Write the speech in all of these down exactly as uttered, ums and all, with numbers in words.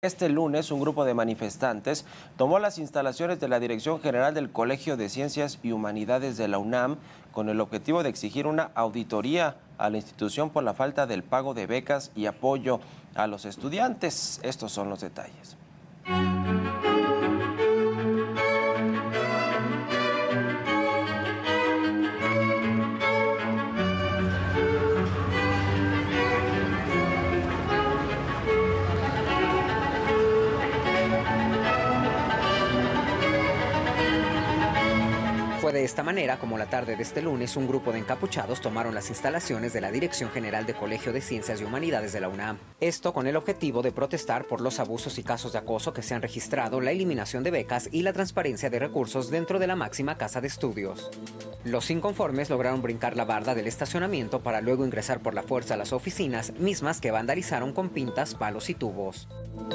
Este lunes, un grupo de manifestantes tomó las instalaciones de la Dirección General del Colegio de Ciencias y Humanidades de la UNAM con el objetivo de exigir una auditoría a la institución por la falta del pago de becas y apoyo a los estudiantes. Estos son los detalles. Fue de esta manera como la tarde de este lunes un grupo de encapuchados tomaron las instalaciones de la Dirección General de Colegio de Ciencias y Humanidades de la UNAM. Esto con el objetivo de protestar por los abusos y casos de acoso que se han registrado, la eliminación de becas y la transparencia de recursos dentro de la máxima casa de estudios. Los inconformes lograron brincar la barda del estacionamiento para luego ingresar por la fuerza a las oficinas, mismas que vandalizaron con pintas, palos y tubos.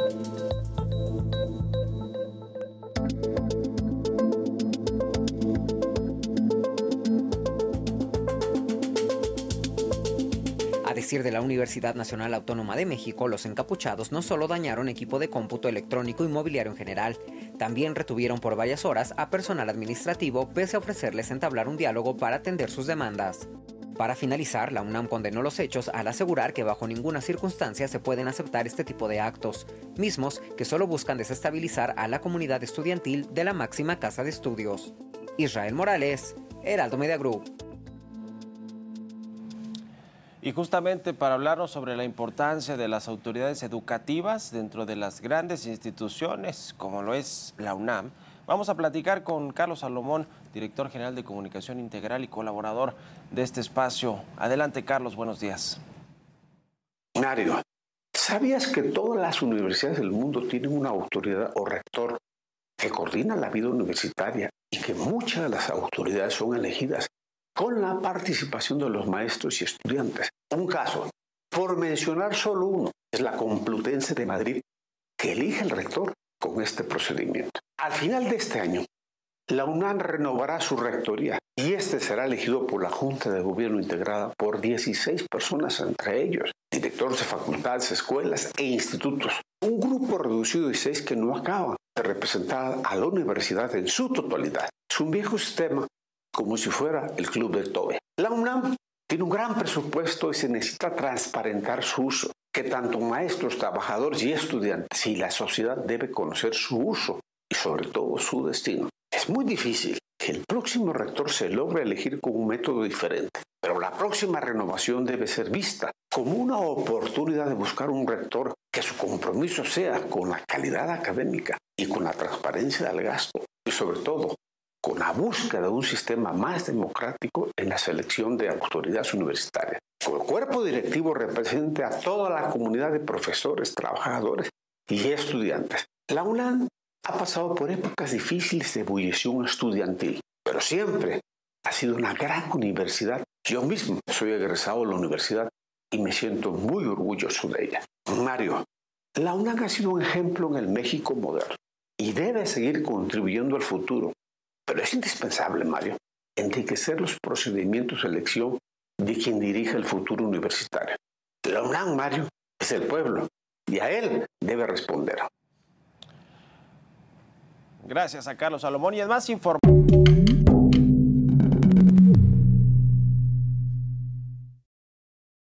A decir de la Universidad Nacional Autónoma de México, los encapuchados no solo dañaron equipo de cómputo electrónico y mobiliario en general, también retuvieron por varias horas a personal administrativo pese a ofrecerles entablar un diálogo para atender sus demandas. Para finalizar, la UNAM condenó los hechos al asegurar que bajo ninguna circunstancia se pueden aceptar este tipo de actos, mismos que solo buscan desestabilizar a la comunidad estudiantil de la máxima casa de estudios. Israel Morales, Heraldo Media Group. Y justamente para hablarnos sobre la importancia de las autoridades educativas dentro de las grandes instituciones, como lo es la UNAM, vamos a platicar con Carlos Salomón, director general de Comunicación Integral y colaborador de este espacio. Adelante, Carlos, buenos días. Mario, ¿sabías que todas las universidades del mundo tienen una autoridad o rector que coordina la vida universitaria y que muchas de las autoridades son elegidas con la participación de los maestros y estudiantes? Un caso, por mencionar solo uno, es la Complutense de Madrid, que elige el rector con este procedimiento. Al final de este año, la UNAM renovará su rectoría y este será elegido por la Junta de Gobierno integrada por dieciséis personas, entre ellos directores de facultades, escuelas e institutos. Un grupo reducido de seis que no acaban de representar a la universidad en su totalidad. Es un viejo sistema, como si fuera el club de Toby. La UNAM tiene un gran presupuesto y se necesita transparentar su uso, que tanto maestros, trabajadores y estudiantes y la sociedad debe conocer su uso y sobre todo su destino. Es muy difícil que el próximo rector se logre elegir con un método diferente, pero la próxima renovación debe ser vista como una oportunidad de buscar un rector que su compromiso sea con la calidad académica y con la transparencia del gasto y sobre todo con la búsqueda de un sistema más democrático en la selección de autoridades universitarias. Que el cuerpo directivo represente a toda la comunidad de profesores, trabajadores y estudiantes. La UNAM ha pasado por épocas difíciles de ebullición estudiantil, pero siempre ha sido una gran universidad. Yo mismo soy egresado de la universidad y me siento muy orgulloso de ella. Mario, la UNAM ha sido un ejemplo en el México moderno y debe seguir contribuyendo al futuro. Pero es indispensable, Mario, enriquecer los procedimientos de elección de quien dirige el futuro universitario. La UNAM, Mario, es el pueblo y a él debe responder. Gracias a Carlos Salomón y es más información.